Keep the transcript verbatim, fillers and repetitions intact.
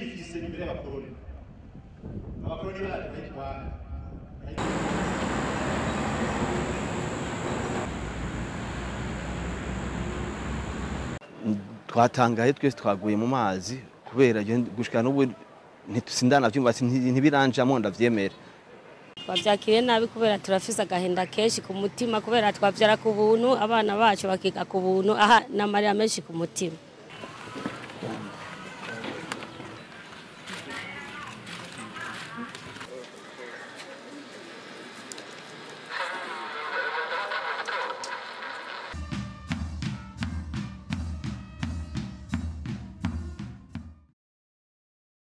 tuyifise imbere y'abakoroni abakoroni bacu bayitwara twatangaye twese twaguye mu mazi kubera gushika n'ubu ntitusindana byumva ntibiranjamo ndavyemera twavyakiriye nabi kubera turafise agahinda kenshi ku mutima kubera twavyara ku buntu abana bacu bakiga ku buntu aha namarira menshi ku mutima